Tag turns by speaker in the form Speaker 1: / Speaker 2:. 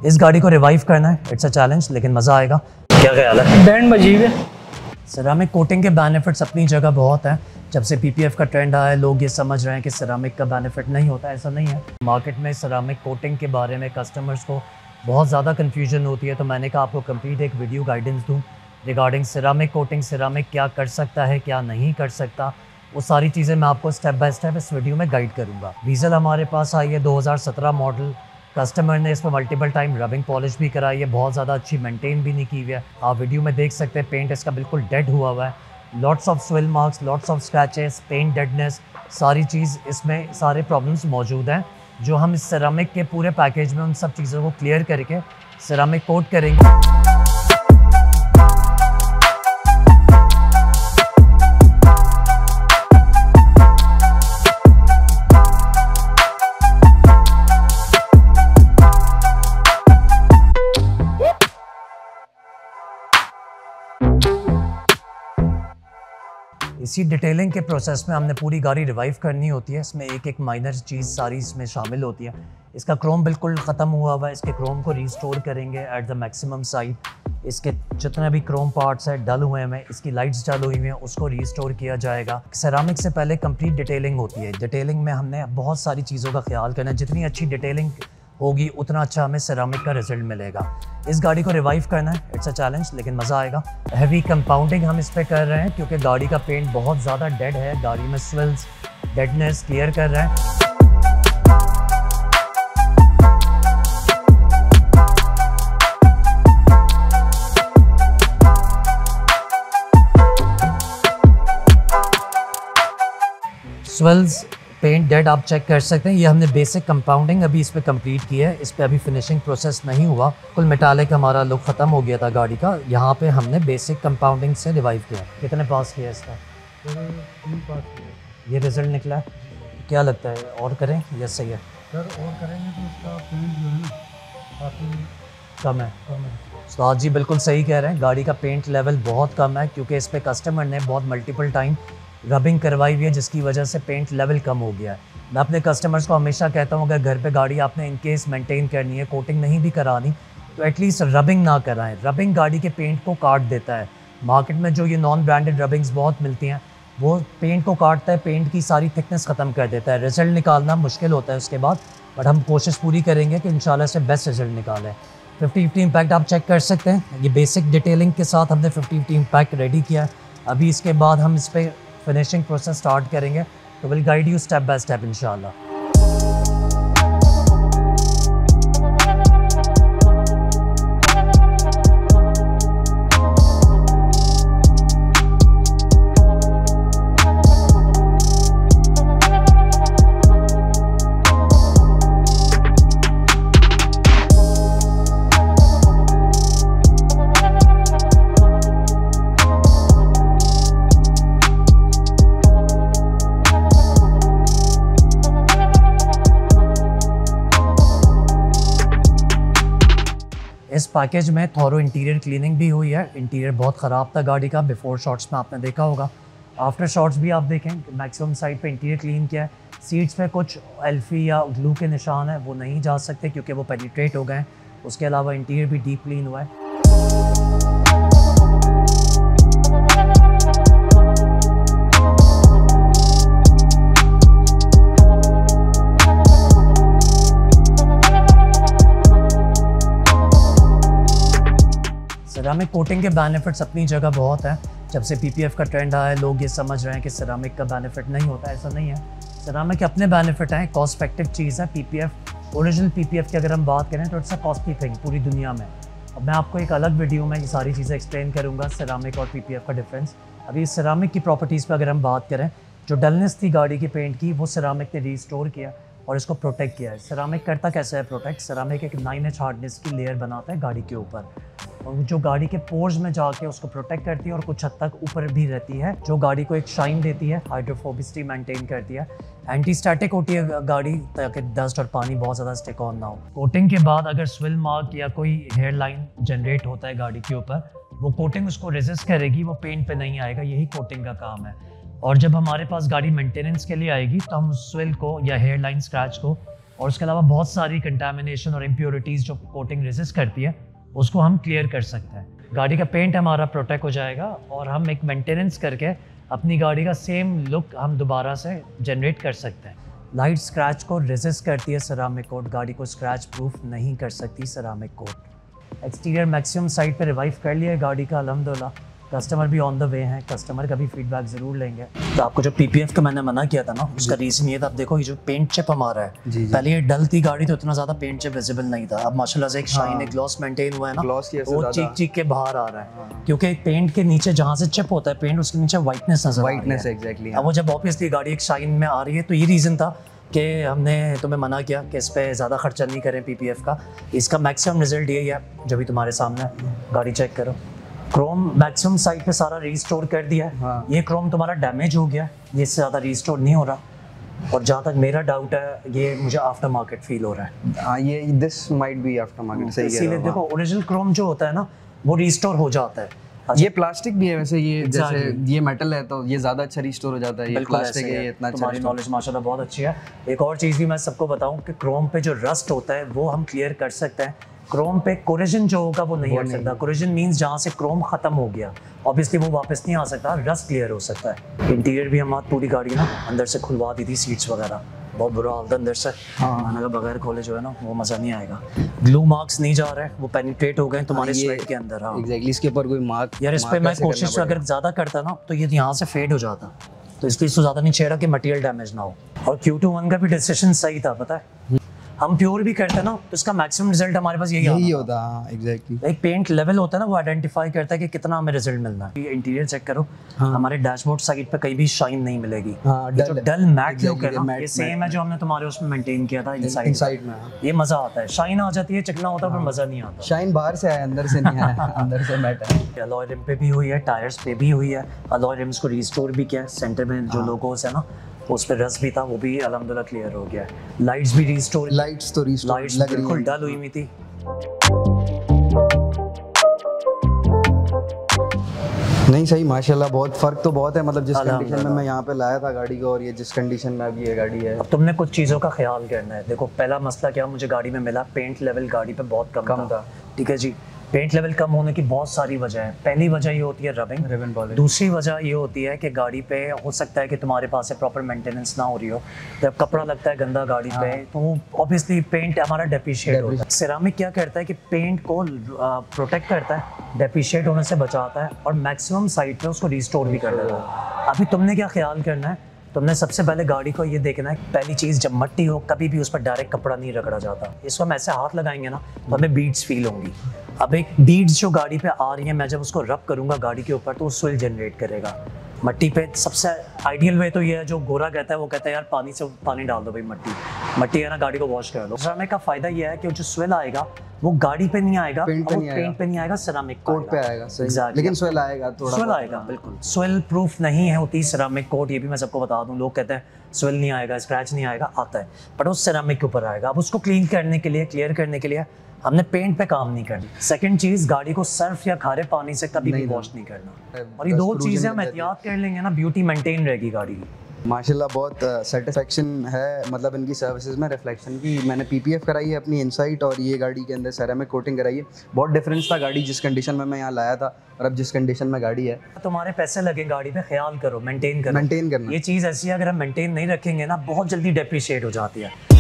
Speaker 1: इस गाड़ी को रिवाइव करना है, इट्स अ चैलेंज, लेकिन मज़ा आएगा। क्या ख्याल है?
Speaker 2: बैंड अजीब है।
Speaker 1: सिरामिक कोटिंग के बेनिफिट्स अपनी जगह बहुत हैं। जब से पीपीएफ का ट्रेंड आया है, लोग ये समझ रहे हैं कि सिरामिक का बेनिफिट नहीं होता, ऐसा नहीं है। मार्केट में सिरामिक कोटिंग के बारे में कस्टमर्स को बहुत ज़्यादा कन्फ्यूजन होती है, तो मैंने कहा आपको कंप्लीट एक वीडियो गाइडेंस दूँ रिगार्डिंग सिरामिक कोटिंग, सिरामिक क्या कर सकता है, क्या नहीं कर सकता, वो सारी चीज़ें मैं आपको स्टेप बाय स्टेप इस वीडियो में गाइड करूँगा। डीजल हमारे पास आई है 2017 मॉडल। कस्टमर ने इस पर मल्टीपल टाइम रबिंग पॉलिश भी कराई है, बहुत ज़्यादा अच्छी मेंटेन भी नहीं की हुई है। आप वीडियो में देख सकते हैं पेंट इसका बिल्कुल डेड हुआ है। Lots of swirl marks, lots of scratches, paint deadness, सारी चीज़ इसमें सारे प्रॉब्लम्स मौजूद हैं, जो हम इस सिरामिक के पूरे पैकेज में उन सब चीज़ों को क्लियर करके सिरामिक कोट करेंगे। इसी डिटेलिंग के प्रोसेस में हमने पूरी गाड़ी रिवाइव करनी होती है। इसमें एक एक माइनर चीज़ सारी इसमें शामिल होती है। इसका क्रोम बिल्कुल ख़त्म हुआ हुआ है, इसके क्रोम को रिस्टोर करेंगे एट द मैक्सिमम साइड। इसके जितने भी क्रोम पार्ट्स हैं डल हुए हैं, इसकी लाइट्स डल हुई हैं, उसको रिस्टोर किया जाएगा। सेरामिक से पहले कंप्लीट डिटेलिंग होती है। डिटेलिंग में हमने बहुत सारी चीज़ों का ख्याल करना है। जितनी अच्छी डिटेलिंग होगी उतना अच्छा हमें सिरामिक का रिजल्ट मिलेगा। इस गाड़ी को रिवाइव करना है, इट्स अ चैलेंज, लेकिन मज़ा आएगा। हैवी कंपाउंडिंग हम इस पे कर रहे हैं क्योंकि गाड़ी का पेंट बहुत ज़्यादा डेड है। गाड़ी में स्विल्स, डेडनेस क्लियर कर रहे हैं। स्विल्स, पेंट डेड आप चेक कर सकते हैं। ये हमने बेसिक कंपाउंडिंग अभी इस पे कंप्लीट की है। इस पे अभी फिनिशिंग प्रोसेस नहीं हुआ। कुल मेटालिक हमारा लुक ख़त्म हो गया था गाड़ी का। यहाँ पे हमने बेसिक कंपाउंडिंग से रिवाइव किया। कितने पास किया इसका?
Speaker 2: 3 पास किया।
Speaker 1: ये रिजल्ट निकला है। क्या लगता है और करें या सही है?
Speaker 2: सर और करेंगे तो इसका पेंट जो है ना काफ़ी
Speaker 1: कम है। उस्ताद जी बिल्कुल सही कह रहे हैं। गाड़ी का पेंट लेवल बहुत कम है क्योंकि इस पर कस्टमर ने बहुत मल्टीपल टाइम रबिंग करवाई हुई है, जिसकी वजह से पेंट लेवल कम हो गया है। मैं अपने कस्टमर्स को हमेशा कहता हूँ, अगर घर पे गाड़ी आपने इनकेस मेंटेन करनी है, कोटिंग नहीं भी करानी, तो एटलीस्ट रबिंग ना कराएं। रबिंग गाड़ी के पेंट को काट देता है। मार्केट में जो ये नॉन ब्रांडेड रबिंग्स बहुत मिलती हैं, वो पेंट को काटता है, पेंट की सारी थिकनेस ख़त्म कर देता है। रिजल्ट निकालना मुश्किल होता है उसके बाद, बट हम कोशिश पूरी करेंगे कि इंशाल्लाह से बेस्ट रिजल्ट निकालें। 50-50 इम्पैक्ट आप चेक कर सकते हैं। ये बेसिक डिटेलिंग के साथ हमने 50-50 इम्पैक्ट रेडी किया है। अभी इसके बाद हम इस पर फिनिशिंग प्रोसेस स्टार्ट करेंगे, तो will guide you step by step इंशाल्लाह। इस पैकेज में थॉरो इंटीरियर क्लीनिंग भी हुई है। इंटीरियर बहुत ख़राब था गाड़ी का, बिफोर शॉट्स में आपने देखा होगा। आफ्टर शॉट्स भी आप देखें, मैक्सिमम साइड पे इंटीरियर क्लीन किया है। सीट्स पे कुछ एल्फी या ग्लू के निशान है, वो नहीं जा सकते क्योंकि वो पेनिट्रेट हो गए हैं। उसके अलावा इंटीरियर भी डीप क्लीन हुआ है। सिरामिक कोटिंग के बेनिफिट्स अपनी जगह बहुत हैं। जब से पीपीएफ का ट्रेंड आया है, लोग ये समझ रहे हैं कि सिरामिक का बेनिफिट नहीं होता, ऐसा नहीं है। सिरामिक के अपने बेनिफिट हैं, कॉस्ट इफेक्टिव चीज़ है। पीपीएफ, ओरिजिनल पीपीएफ की अगर हम बात करें तो इट्स अ कॉस्टली थिंग पूरी दुनिया में। अब मैं आपको एक अलग वीडियो में ये सारी चीज़ें एक्सप्लेन करूँगा, सिरामिक और पीपीएफ का डिफरेंस। अभी सिरामिक की प्रॉपर्टीज़ पर अगर हम बात करें, जो डलनेस थी गाड़ी की पेंट की, वो सिरामिक ने रिस्टोर किया और इसको प्रोटेक्ट किया है। सिरामिक करता कैसे है प्रोटेक्ट? सिरामिक एक 9H हार्डनेस की लेयर बनाता है गाड़ी के ऊपर, और जो गाड़ी के पोर्स में जाके उसको प्रोटेक्ट करती है और कुछ हद तक ऊपर भी रहती है, जो गाड़ी को एक शाइन देती है, हाइड्रोफोबिसिटी मेंटेन करती है। एंटी स्टैटिक होती है गाड़ी, ताकि डस्ट और पानी बहुत ज़्यादा स्टिक ऑन ना हो। कोटिंग के बाद अगर स्विल मार्क या कोई हेयर लाइन जनरेट होता है गाड़ी के ऊपर, वो कोटिंग उसको रेजिस्ट करेगी, वो पेंट पे नहीं आएगा। यही कोटिंग का काम है। और जब हमारे पास गाड़ी मेंटेनेंस के लिए आएगी तो हम स्विल को या हेयर लाइन स्क्रैच को और उसके अलावा बहुत सारी कंटामिनेशन और इम्प्योरिटीज़ जो कोटिंग रेजिस्ट करती है उसको हम क्लियर कर सकते हैं। गाड़ी का पेंट हमारा प्रोटेक्ट हो जाएगा और हम एक मेंटेनेंस करके अपनी गाड़ी का सेम लुक हम दोबारा से जनरेट कर सकते हैं। लाइट स्क्रैच को रेजिस्ट करती है सेरामिक कोट, गाड़ी को स्क्रैच प्रूफ नहीं कर सकती ceramic coat. Exterior maximum side पे रिवाइव कर लिया है गाड़ी का अल्हम्दुलिल्लाह। कस्टमर भी ऑन द वे हैं, कस्टमर का भी फीडबैक ज़रूर लेंगे। तो आपको जो पीपीएफ का मैंने मना किया था ना, उसका रीज़न ये था, आप देखो ये जो पेंट चिप हमारा है, पहले ये डल थी गाड़ी तो इतना ज़्यादा पेंट चिप विजिबल नहीं था। अब माशाल्लाह से एक शाइन, एक ग्लॉस मेंटेन हुआ है ना, वो चीख चीख के बाहर आ रहा है, क्योंकि पेंट के नीचे जहाँ से चिप होता है पेंट, उसके नीचे वाइटनेस नजर आ रही है।
Speaker 3: एग्जैक्टली।
Speaker 1: अब वो जब ऑब्वियसली गाड़ी एक शाइन में आ रही है, तो ये रीज़न था कि हमने तुम्हें मना किया कि इस पर ज़्यादा खर्चा नहीं करें पीपीएफ का। इसका मैक्सिमम रिजल्ट यही है जो भी तुम्हारे सामने है, गाड़ी चेक करो। क्रोम मैक्सिमम साइड पे सारा रीस्टोर कर दिया है।
Speaker 3: हाँ।
Speaker 1: ये क्रोम तुम्हारा डैमेज हो गया, ये इससे ज़्यादा रीस्टोर नहीं हो रहा। और जहाँ तक मेरा डाउट है, ये मुझे आफ्टर मार्केट फील हो रहा है।
Speaker 3: हाँ, ये this might be aftermarket, सही है।
Speaker 1: इसीलिए देखो ओरिजिनल क्रोम जो होता है ना, वो रीस्टोर हो जाता है।
Speaker 3: ये प्लास्टिक भी है वैसे, ये जैसे ये मेटल है तो ये ज़्यादा अच्छा रिस्टोर हो जाता है। ये प्लास्टिक है, इतना अच्छा।
Speaker 1: तुम्हारी नॉलेज माशाल्लाह बहुत अच्छी है। एक और चीज़ भी मैं सबको बताऊं कि क्रोम पे जो रस्ट होता है वो हम क्लियर कर सकते हैं। क्रोम पे कोरिजन जो होगा वो नहीं हट सकता। कोरिजन मींस जहाँ से क्रोम खत्म हो गया, ऑब्वियसली वो वापस नहीं आ सकता, रस्ट क्लियर हो सकता है। इंटीरियर भी हम पूरी गाड़ी ना अंदर से खुलवा दी थी, सीट्स वगैरह बहुत बुरा हाल था अंदर से। मैंने कहा बगैर खोले जो है ना वो मज़ा नहीं आएगा। ग्लू मार्क्स नहीं जा रहे, वो पेनिट्रेट हो गए तुम्हारे स्वेट के अंदर। हाँ
Speaker 3: एग्जैक्टली, इसके ऊपर कोई मार्क
Speaker 1: यार, इस पे मैं कोशिश अगर ज़्यादा करता ना तो ये यहाँ से फेड हो जाता, तो इसलिए इसको ज़्यादा नहीं छेड़ा कि मटेरियल डैमेज ना हो। और Q21 का भी डिसीजन सही था, पता है हम प्योर भी करते हैं ना तो इसका मैक्सिमम रिजल्ट हमारे पास यही
Speaker 3: होता है। एग्जैक्टली,
Speaker 1: एक पेंट लेवल होता है ना, वो आइडेंटिफाई करता है कि कितना हमें रिजल्ट मिलना है। इंटीरियर चेक करो, हमारे डैशबोर्ड साइड पे कहीं भी शाइन नहीं मिलेगी। जो डल मैट लुक है ना, ये सेम है जो हमने तुम्हारे उसमें मेंटेन किया था इनसाइड में। ये मजा आता है, शाइन आ जाती है, चिकना होता है पर मजा नहीं आता।
Speaker 3: शाइन बाहर से आया, अंदर से नहीं आया। अंदर से मैट है।
Speaker 1: अलॉय रिम पे भी हुई है, टायर्स पे भी हुई है। अलॉय रिम्स को रिस्टोर भी किया है, सेंटर में जो लोगोस है ना उस पर रस भी था, वो भी अल्हम्दुलिल्लाह क्लियर हो गया है। लाइट्स भी रिस्टोर,
Speaker 3: लाइट्स तो रिस्टोर लग रही है,
Speaker 1: बिल्कुल डल हुई हुई थी।
Speaker 3: नहीं सही, माशाल्लाह बहुत फ़र्क तो बहुत है। मतलब जिस कंडीशन में मैं यहाँ पे लाया था गाड़ी को और ये जिस कंडीशन में अभी ये गाड़ी है।
Speaker 1: अब तुमने कुछ चीज़ों का ख्याल करना है। देखो पहला मसला क्या मुझे गाड़ी में मिला, पेंट लेवल गाड़ी पे बहुत कम था। ठीक है जी, पेंट लेवल कम होने की बहुत सारी वजह है। पहली वजह ये होती है रिबन पॉलिश। दूसरी वजह ये होती है कि गाड़ी पे हो सकता है कि तुम्हारे पास से प्रॉपर मेंटेनेंस ना हो रही हो, जब कपड़ा लगता है गंदा गाड़ी पे तो ऑब्वियसली पेंट हमारा डेप्रिशिएट होता है। सिरामिक क्या करता है कि पेंट को प्रोटेक्ट करता है, डेप्रिशिएट होने से बचाता है और मैक्सिमम साइड पे उसको रिस्टोर भी कर देता है। अभी तुमने क्या ख्याल करना है, तुमने सबसे पहले गाड़ी को ये देखना है, पहली चीज़ जब मट्टी हो कभी भी उस पर डायरेक्ट कपड़ा नहीं रगड़ा जाता। इसको हम ऐसे हाथ लगाएंगे ना तो हमें बीड्स फील होंगी। अब एक बीड्स जो गाड़ी पे आ रही है, मैं जब उसको रब करूँगा गाड़ी के ऊपर तो वो स्विल जनरेट करेगा। मट्टी पे सबसे आइडियल वे तो ये है, जो गोरा कहता है वो कहता है यार पानी से पानी डाल दो भाई, मट्टी है ना, गाड़ी को वॉश कर दो। सिरामिक का फायदा ये है कि जो स्विल आएगा वो गाड़ी पे नहीं आएगा, पेंट पे नहीं आएगा, सिरामिक
Speaker 3: कोट पे आएगा। लेकिन स्विल आएगा, थोड़ा
Speaker 1: स्विल आएगा। बिल्कुल स्विल प्रूफ नहीं है होती सिरामिक कोट, ये भी मैं सबको बता दूं। लोग कहते हैं स्विल नहीं आएगा, स्क्रैच नहीं आएगा, आता है बट वो सिरामिक के ऊपर आएगा। अब उसको क्लीन करने के लिए, क्लियर करने के लिए हमने पेंट पे काम नहीं करना। सेकंड चीज़, गाड़ी को सर्फ या खारे पानी से कभी भी वॉश नहीं करना। और ये दो चीज़ें हम एहतियात कर लेंगे ना, ब्यूटी मेंटेन रहेगी गाड़ी की।
Speaker 3: माशाल्लाह बहुत सेटिस्फेक्शन है मतलब इनकी सर्विसेज में, रिफ्लेक्शन की। मैंने पीपीएफ कराई है अपनी इनसाइट और ये गाड़ी के अंदर सेरामिक कोटिंग कराई है। बहुत डिफरेंस था गाड़ी जिस कंडीशन में मैं यहाँ लाया था और अब जिस कंडीशन में गाड़ी है।
Speaker 1: तुम्हारे पैसे लगे गाड़ी पे, ख्याल करो, मेंटेन करना।
Speaker 3: ये चीज़
Speaker 1: ऐसी है, अगर हम मेंटेन नहीं रखेंगे ना बहुत जल्दी डेप्रिशिएट हो जाती है।